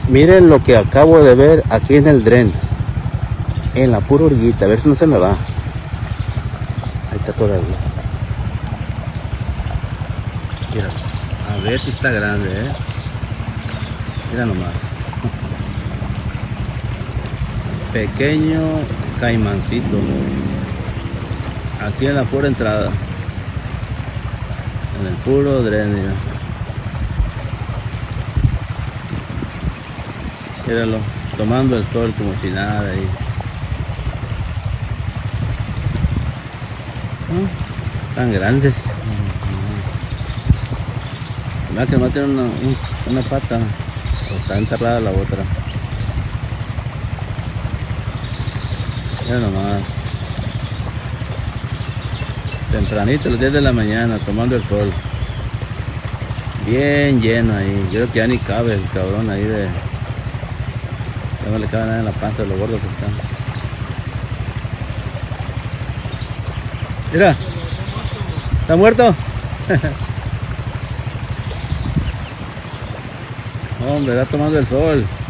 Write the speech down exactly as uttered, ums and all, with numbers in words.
Miren lo que acabo de ver aquí en el dren. En la pura orillita. A ver si no se me va. Ahí está todavía. Mira. A ver si está grande, eh. Mira nomás. Pequeño caimancito. Aquí en la pura entrada. En el puro dren, mira. Míralo, tomando el sol como si nada ahí. ¿No? Tan grandes. Mira que no tiene una, una pata. O está enterrada la otra. Mira nomás. Tempranito, a las diez de la mañana, tomando el sol. Bien lleno ahí. Yo creo que ya ni cabe el cabrón ahí de... Ya no le cabe nada en la panza de los gordos que están. Mira. ¿Está muerto? Hombre, está tomando el sol.